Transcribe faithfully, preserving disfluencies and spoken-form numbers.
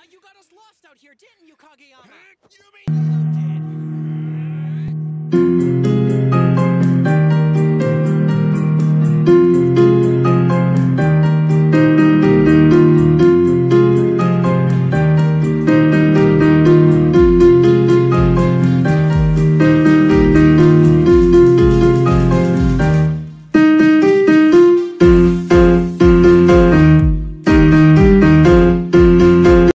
you got us lost out here, didn't you, Kageyama? You mean... You did.